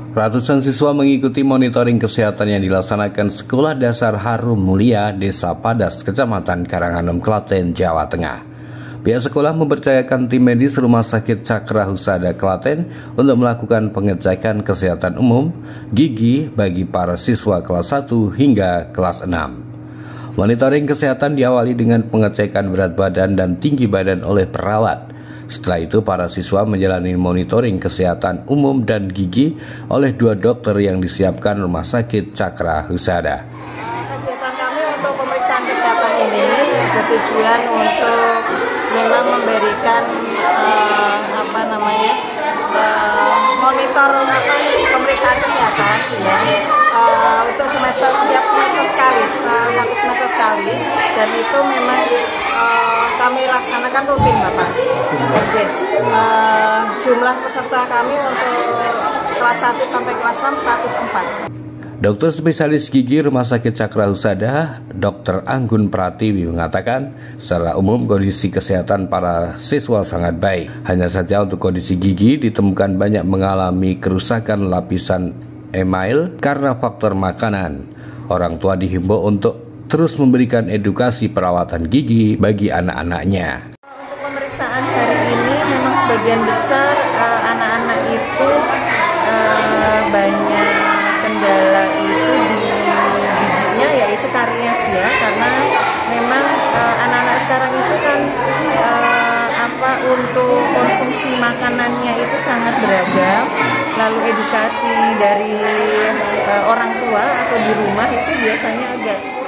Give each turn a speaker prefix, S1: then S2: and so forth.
S1: Ratusan siswa mengikuti monitoring kesehatan yang dilaksanakan Sekolah Dasar Harum Mulia, Desa Padas, Kecamatan Karanganom, Klaten, Jawa Tengah. Pihak sekolah mempercayakan tim medis Rumah Sakit Cakra Husada, Klaten untuk melakukan pengecekan kesehatan umum gigi bagi para siswa kelas 1 hingga kelas 6. Monitoring kesehatan diawali dengan pengecekan berat badan dan tinggi badan oleh perawat. Setelah itu para siswa menjalani monitoring kesehatan umum dan gigi oleh 2 dokter yang disiapkan Rumah Sakit Cakra Husada.
S2: Kegiatan kami untuk pemeriksaan kesehatan ini bertujuan untuk memang memberikan monitor pemeriksaan kesehatan untuk setiap semester sekali, 1 semester sekali, dan itu memang kami laksanakan rutin, Bapak. Jumlah peserta kami untuk kelas 1 sampai kelas 6 104.
S1: Dokter spesialis gigi Rumah Sakit Cakra Husada, Dr. Anggun Pratiwi mengatakan, secara umum kondisi kesehatan para siswa sangat baik. Hanya saja untuk kondisi gigi ditemukan banyak mengalami kerusakan lapisan email karena faktor makanan. Orang tua dihimbau untuk terus memberikan edukasi perawatan gigi bagi anak-anaknya.
S2: Untuk pemeriksaan hari ini memang sebagian besar anak-anak itu banyak kendala itu di giginya, yaitu karies ya, karena memang anak-anak sekarang itu kan untuk konsumsi makanannya itu sangat beragam, lalu edukasi dari orang tua atau di rumah itu biasanya agak